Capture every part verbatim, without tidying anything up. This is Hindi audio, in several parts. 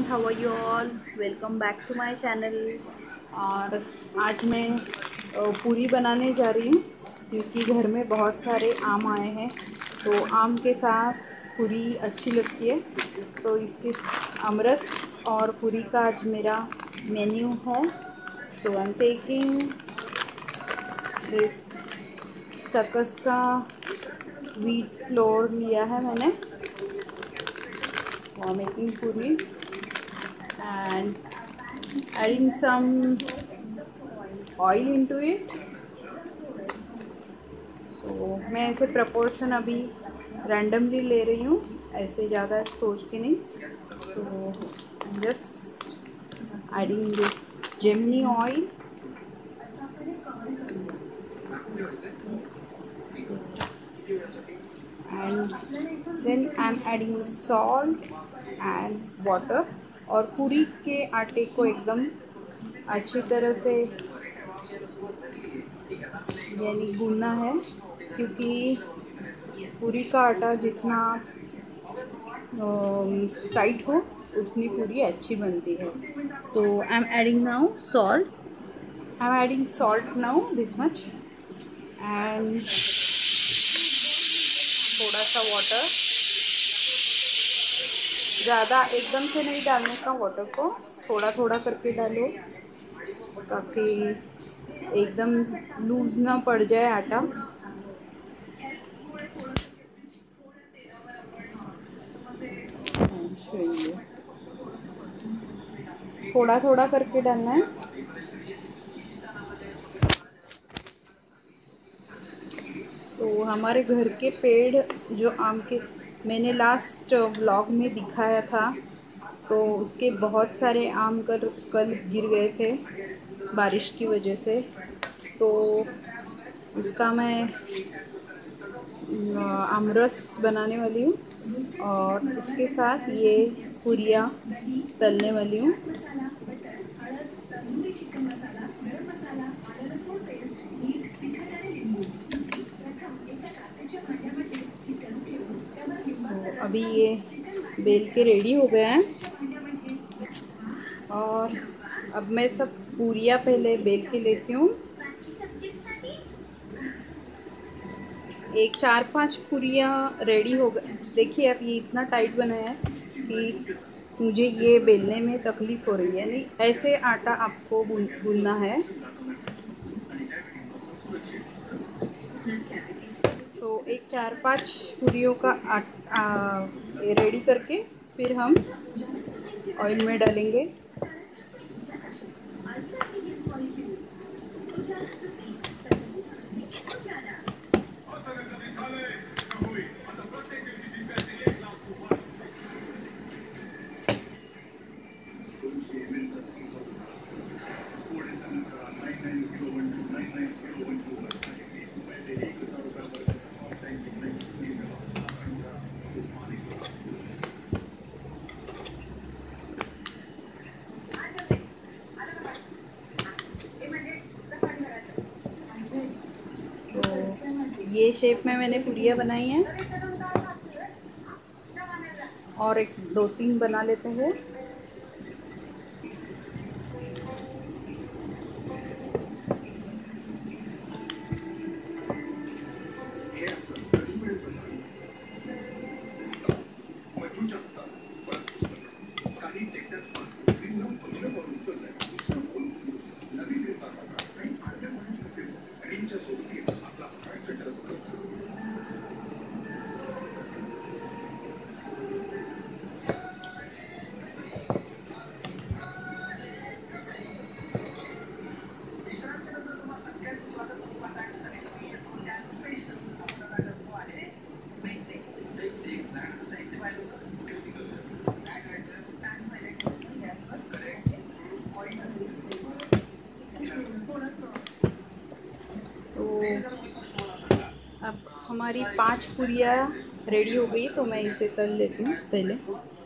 Friends, how are you all. Welcome back to my channel. और आज मैं पूरी बनाने जा रही हूँ क्योंकि घर में बहुत सारे आम आए हैं, तो आम के साथ पूरी अच्छी लगती है। तो इसके आमरस और पूरी का आज मेरा मेन्यू है। So I am taking this सकस का व्हीट फ्लोर लिया है मैंने for making puris and adding some oil into it. So मैं ऐसे proportion अभी randomly ले रही हूँ, ऐसे ज़्यादा सोच के नहीं। So just adding this Gemini oil. So, and then I'm adding salt and water. और पूरी के आटे को एकदम अच्छी तरह से यानी गूंदना है, क्योंकि पूरी का आटा जितना टाइट हो उतनी पूरी अच्छी बनती है। So I am adding now salt. I am adding salt now this much and थोड़ा सा वाटर। ज़्यादा एकदम से नहीं डालने का, वाटर को थोड़ा थोड़ा करके डालो ताकि एकदम लूज ना पड़ जाए आटा। थोड़ा थोड़ा करके डालना है। तो हमारे घर के पेड़ जो आम के मैंने लास्ट व्लॉग में दिखाया था, तो उसके बहुत सारे आम कल कल गिर गए थे बारिश की वजह से। तो उसका मैं आमरस बनाने वाली हूँ और उसके साथ ये पूरियाँ तलने वाली हूँ। तो अभी ये बेल के रेडी हो गए हैं और अब मैं सब पूरियाँ पहले बेल के लेती हूँ। एक चार पांच पूरियाँ रेडी हो गए। देखिए अब ये इतना टाइट बना है कि मुझे ये बेलने में तकलीफ़ हो रही है। नहीं, ऐसे आटा आपको गूंदना है। सो so, एक चार पांच पूरियों का आटा रेडी करके फिर हम ऑयल में डालेंगे। ये शेप में मैंने पूरियाँ बनाई हैं और एक दो तीन बना लेते हैं। तो अब हमारी पांच पूरियाँ रेडी हो गई, तो मैं इसे तल लेती हूँ पहले।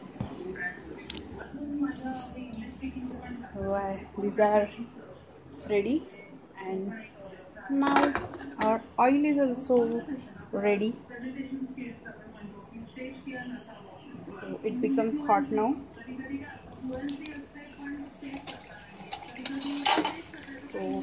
So uh, these are ready and now our oil is also ready, so it becomes hot now. तो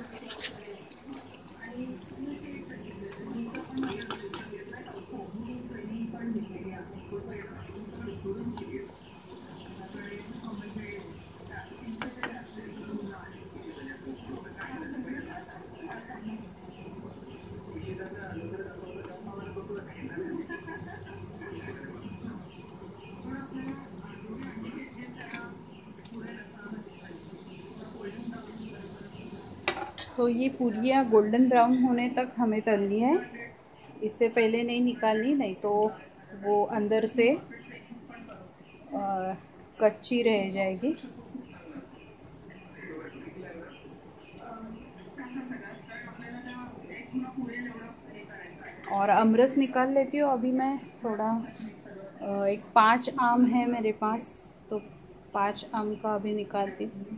सो ये पूरियाँ गोल्डन ब्राउन होने तक हमें तलनी है, इससे पहले नहीं निकालनी, नहीं तो वो अंदर से आ, कच्ची रह जाएगी। और अमरस निकाल लेती हूँ अभी मैं थोड़ा। एक पाँच आम है मेरे पास, तो पाँच आम का अभी निकालती हूँ।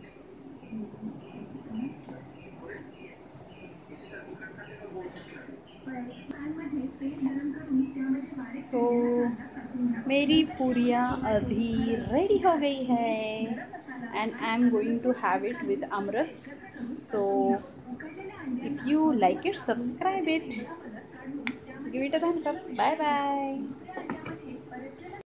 तो मेरी पूरियाँ अभी रेडी हो गई है and I am going to have it with aamras. So if you like it, subscribe it, give it a thumbs up. Bye bye.